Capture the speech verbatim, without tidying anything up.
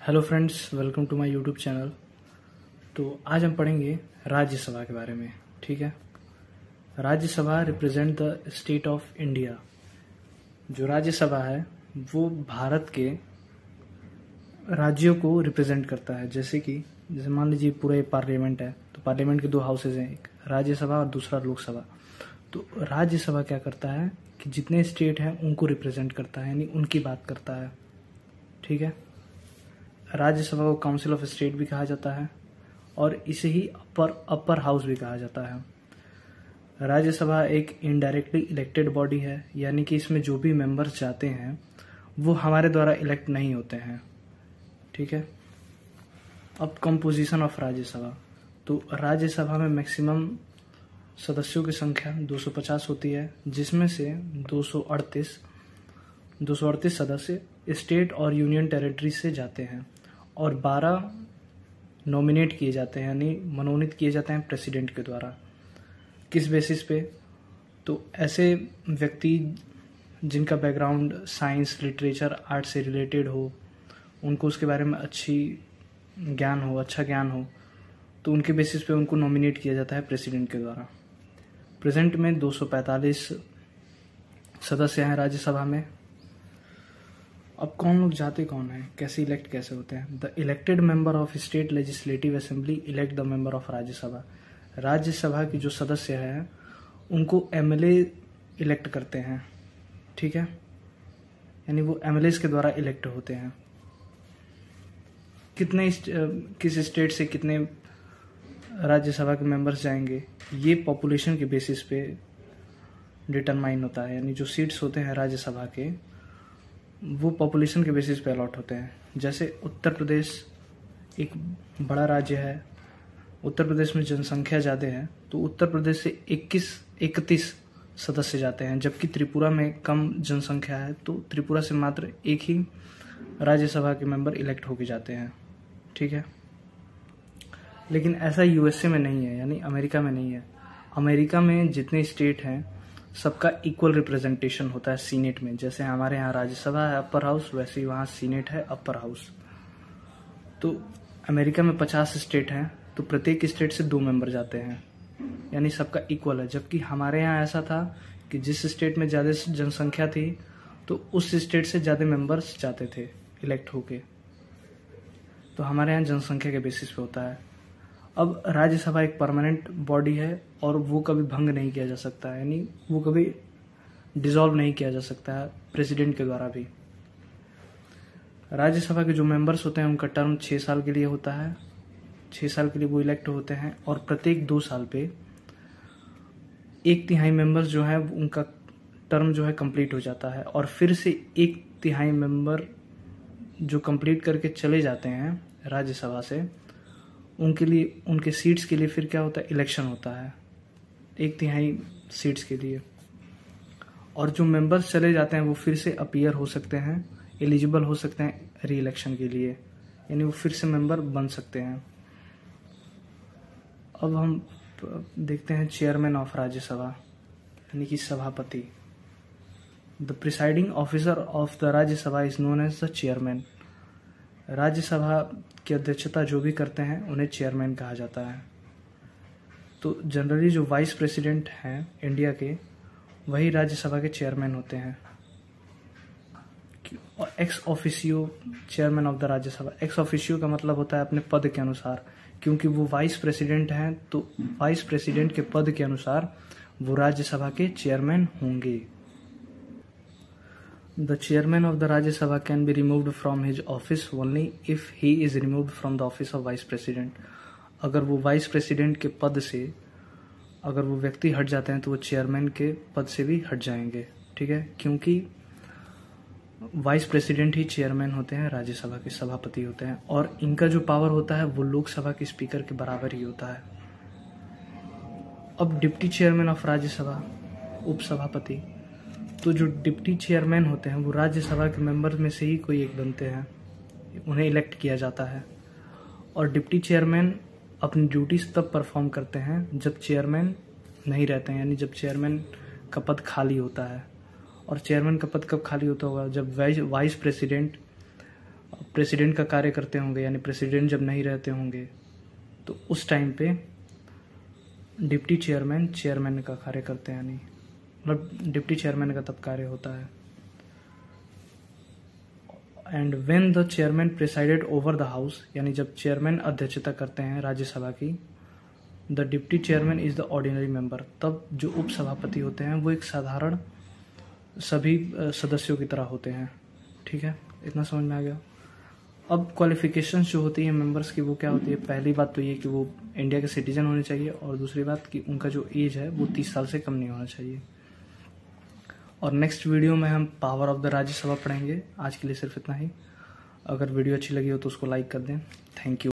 Hello friends, welcome to my YouTube channel. तो आज हम पढ़ेंगे राज्यसभा के बारे में। ठीक है, Rajya Sabha represent the state of India. जो राज्यसभा है वो भारत के राज्यों को रिप्रेजेंट करता है। जैसे कि जैसे मान लीजिए पूरा पार्लियामेंट है, तो पार्लियामेंट के दो हाउसेज हैं, एक राज्यसभा और दूसरा लोकसभा। तो राज्यसभा क्या करता है कि जितने स्टेट हैं उनको रिप्रेजेंट करता है, यानी उनकी बात करता है। ठीक है, राज्यसभा को काउंसिल ऑफ स्टेट भी कहा जाता है और इसे ही अपर अपर हाउस भी कहा जाता है। राज्यसभा एक इनडायरेक्टली इलेक्टेड बॉडी है, यानी कि इसमें जो भी मेंबर्स जाते हैं वो हमारे द्वारा इलेक्ट नहीं होते हैं। ठीक है, अब कंपोजिशन ऑफ राज्यसभा। तो राज्यसभा में मैक्सिमम सदस्यों की संख्या दो सौ पचास होती है, जिसमें से दो सौ अड़तीस दो सौ अड़तीस सदस्य स्टेट और यूनियन टेरिटरी से जाते हैं और बारह नॉमिनेट किए जाते हैं, यानी मनोनीत किए जाते हैं प्रेसिडेंट के द्वारा। किस बेसिस पे? तो ऐसे व्यक्ति जिनका बैकग्राउंड साइंस, लिटरेचर, आर्ट से रिलेटेड हो, उनको उसके बारे में अच्छी ज्ञान हो अच्छा ज्ञान हो, तो उनके बेसिस पे उनको नॉमिनेट किया जाता है प्रेसिडेंट के द्वारा। प्रेजेंट में दो सौ पैंतालीस सदस्य हैं राज्यसभा में। अब कौन लोग जाते कौन है, कैसे इलेक्ट कैसे होते हैं? The elected member of state legislative assembly elect the member of Rajya Sabha. Rajya Sabha की जो सदस्य हैं उनको एमएलए इलेक्ट करते हैं। ठीक है, यानी वो एमएलए के द्वारा इलेक्ट होते हैं। कितने किस स्टेट से कितने राज्यसभा के मेंबर्स जाएंगे ये पॉपुलेशन के बेसिस पे डिटरमाइन होता है, यानी जो सीट्स होते हैं राज्यसभा के वो पॉपुलेशन के बेसिस पे अलॉट होते हैं। जैसे उत्तर प्रदेश एक बड़ा राज्य है, उत्तर प्रदेश में जनसंख्या ज़्यादा है, तो उत्तर प्रदेश से इक्कीस इकतीस सदस्य जाते हैं, जबकि त्रिपुरा में कम जनसंख्या है, तो त्रिपुरा से मात्र एक ही राज्यसभा के मेंबर इलेक्ट होके जाते हैं। ठीक है, लेकिन ऐसा यूएसए में नहीं है, यानी अमेरिका में नहीं है। अमेरिका में जितने स्टेट हैं सबका इक्वल रिप्रेजेंटेशन होता है सीनेट में। जैसे हमारे यहाँ राज्यसभा है अपर हाउस, वैसे ही वहाँ सीनेट है अपर हाउस। तो अमेरिका में पचास स्टेट हैं, तो प्रत्येक स्टेट से दो मेंबर जाते हैं, यानी सबका इक्वल है। जबकि हमारे यहाँ ऐसा था कि जिस स्टेट में ज़्यादा जनसंख्या थी तो उस स्टेट से ज़्यादा मेंबर्स जाते थे इलेक्ट होके। तो हमारे यहाँ जनसंख्या के बेसिस पे होता है। अब राज्यसभा एक परमानेंट बॉडी है और वो कभी भंग नहीं किया जा सकता है, यानी वो कभी डिसॉल्व नहीं किया जा सकता है प्रेसिडेंट के द्वारा भी। राज्यसभा के जो मेंबर्स होते हैं उनका टर्म छः साल के लिए होता है। छः साल के लिए वो इलेक्ट होते हैं और प्रत्येक दो साल पे एक तिहाई मेंबर्स जो है उनका टर्म जो है कंप्लीट हो जाता है और फिर से एक तिहाई मेंबर जो कंप्लीट करके चले जाते हैं राज्यसभा से, उनके लिए उनके सीट्स के लिए फिर क्या होता है, इलेक्शन होता है एक तिहाई सीट्स के लिए। और जो मेंबर्स चले जाते हैं वो फिर से अपीयर हो सकते हैं, एलिजिबल हो सकते हैं री इलेक्शन के लिए, यानी वो फिर से मेंबर बन सकते हैं। अब हम देखते हैं चेयरमैन ऑफ राज्यसभा, यानी कि सभापति। The presiding officer of the Rajya Sabha is known as the chairman. Rajya Sabha की अध्यक्षता जो भी करते हैं उन्हें चेयरमैन कहा जाता है। तो जनरली जो वाइस प्रेसिडेंट हैं इंडिया के, वही राज्यसभा के चेयरमैन होते हैं। और ex officio chairman of the Rajya Sabha, ex officio का मतलब होता है अपने पद के अनुसार, क्योंकि वो वाइस प्रेसिडेंट हैं तो वाइस प्रेसिडेंट के पद के अनुसार वो राज्यसभा के चेयरमैन होंगे। The chairman of the Rajya Sabha can be removed from his office only if he is removed from the office of vice president. अगर वो वाइस प्रेसिडेंट के पद से अगर वो व्यक्ति हट जाते हैं तो वो चेयरमैन के पद से भी हट जाएंगे। ठीक है, क्योंकि वाइस प्रेसिडेंट ही चेयरमैन होते हैं, राज्यसभा के सभापति होते हैं, और इनका जो पावर होता है वो लोकसभा के स्पीकर के बराबर ही होता है। अब डिप्टी चेयरमैन ऑफ राज्यसभा, उपसभापति। तो जो डिप्टी चेयरमैन होते हैं वो राज्यसभा के मेंबर में से ही कोई एक बनते हैं, उन्हें इलेक्ट किया जाता है। और डिप्टी चेयरमैन अपनी ड्यूटीज तब परफॉर्म करते हैं जब चेयरमैन नहीं रहते हैं, यानी जब चेयरमैन का पद खाली होता है। और चेयरमैन का पद कब खाली होता होगा? जब वाइस प्रेसिडेंट प्रेसिडेंट का कार्य करते होंगे, यानी प्रेसिडेंट जब नहीं रहते होंगे तो उस टाइम पे डिप्टी चेयरमैन चेयरमैन का कार्य करते हैं, यानी मतलब डिप्टी चेयरमैन का तब कार्य होता है। And when the chairman presided over the house, यानी जब चेयरमैन अध्यक्षता करते हैं राज्यसभा की, the deputy chairman is the ordinary member, तब जो उप सभापति होते हैं वो एक साधारण सभी सदस्यों की तरह होते हैं। ठीक है, इतना समझ में आ गया। अब क्वालिफिकेशंस जो होती है मेंबर्स की वो क्या होती है? पहली बात तो ये कि वो इंडिया के सिटीजन होने चाहिए, और दूसरी बात कि उनका जो एज है वो तीस साल से कम नहीं होना चाहिए। और नेक्स्ट वीडियो में हम पावर ऑफ द राज्यसभा पढ़ेंगे। आज के लिए सिर्फ इतना ही। अगर वीडियो अच्छी लगी हो तो उसको लाइक कर दें। Thank you.